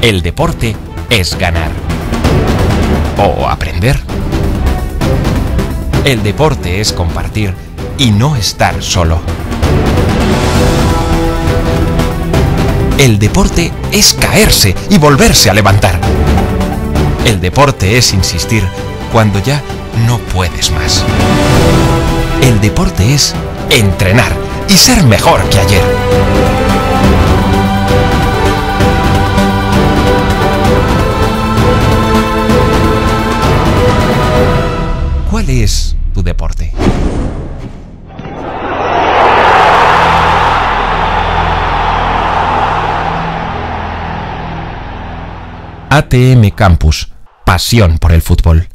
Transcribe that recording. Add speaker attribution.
Speaker 1: El deporte es ganar. O aprender. El deporte es compartir y no estar solo. El deporte es caerse y volverse a levantar. El deporte es insistir cuando ya no puedes más. El deporte es entrenar y ser mejor que ayer. ¿Cuál es tu deporte? ATM Campus. Pasión por el fútbol.